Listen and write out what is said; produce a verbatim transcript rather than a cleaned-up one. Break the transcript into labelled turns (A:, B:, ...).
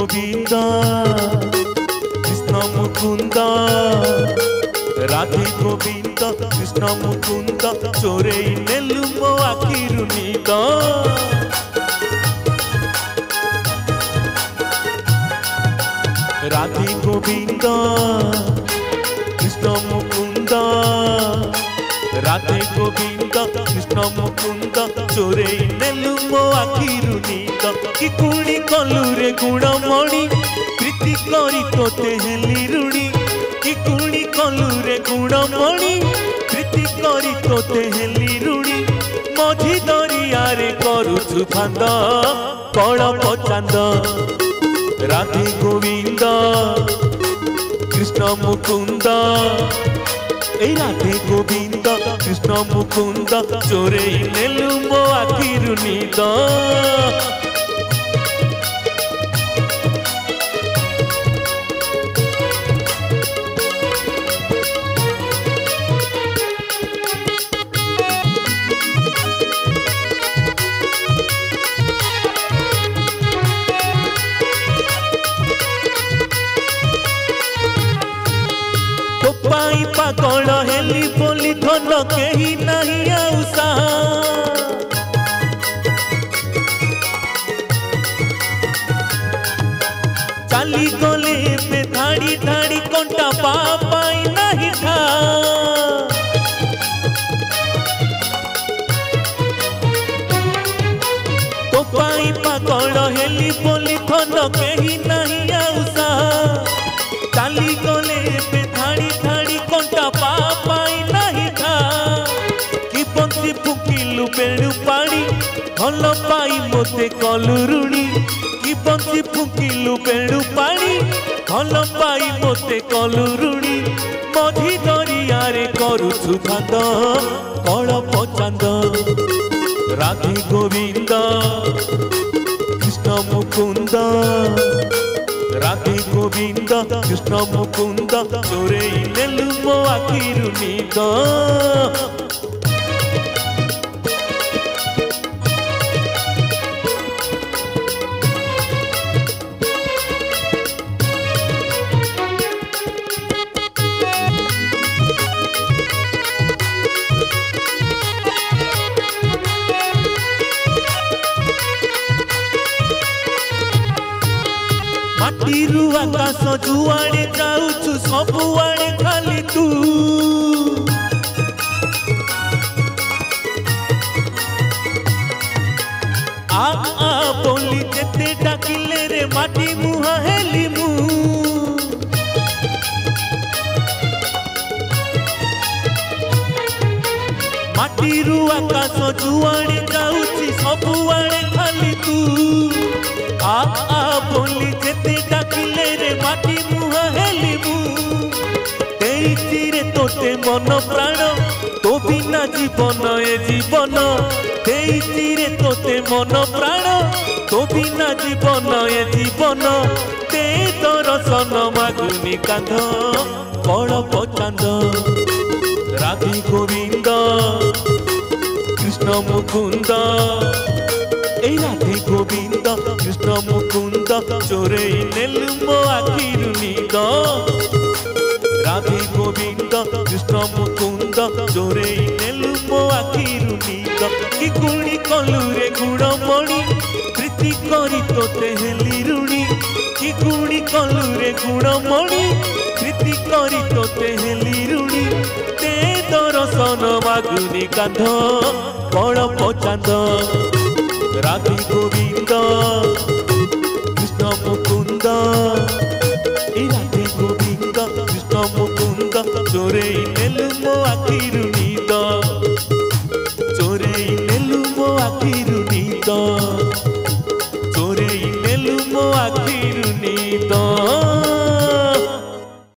A: गोविंद कृष्ण मुकुंद राधे गोविंद कृष्ण मुकुंद चोरे नेलु मो आखिरु नींद राधे गोविंद कृष्ण मुकुंद राधे गोविंद कृष्ण मुकुंद चोरे नेलु मो आखिरु नींद कि कुणी कलुरे गुणमणि प्रीति करी तोते हेली रुणी कि कुणी कलुरे गुणमणि प्रीति करी तोते हेली रुणी मझी दरियारे करुछु फांद कलप चांद राधे गोविंद कृष्ण मुकुंद ए राधे गोविंद कृष्ण मुकुंद चोरे नेलु मो आखिरु नींद पाई पागल हेली बोली धन कहीं नहीं आउसा चाली गले पे धाड़ी धाड़ी कंटा पाई नहीं था तो पाई पागल हेली बोली धन कहीं नहीं आउसा चाली गले पे धाड़ी धाड़ी कंटा पाई नहीं था कि बंसी फुकिलु बेणु पाड़ी भल पाई मोते कलु रुणी कि बंसी फुकिलु बेणु पाड़ी भल पाई मोते कलु रुणी मझी दरियारे करुछु फांद कलप चांद राधे गोविंद कृष्ण मुकुंद राधे गोविंद कृष्ण मुकुंद चोरे नेलु मो आखिरु नींद माटीरू आकाश जुआड़े जाऊछु सबुआड़े खाली तू आ आ बोली जेते डाकिले रे माटी मुहा हेली मु माटीरू आकाश जुआड़े जाऊछि सबुआड़े खाली तू आ आ बोली जेते डाकिले रे माटी मुहा हेली मु तेईसी रे तोते मन प्राण तो बिना जीवन ए जीवन तेईसी रे तोते मन प्राण तो बिना जीवन ए जीवन ते दर्शन मागुनी कांध कलप चांद राधे गोविंद कृष्ण मुकुंद ए राधे गोविंद कृष्ण मुकुंद चोरे नेलु मो आखिरु नींद राधे गोविंद कृष्ण मुकुंद चोरे नेलु मो आखिरु नींद कि कुणी कलुरे गुणमणि प्रीति करी तोते हेली रुणी कि कुणी कलुरे गुणमणि प्रीति करी तोते हेली रुणी ते दर्शन मागुनी कांध कलप चांद राधे गोविंद कृष्ण मुकुंद ए राधे गोविंद कृष्ण मुकुंद चोरे नेलु मो आखिरु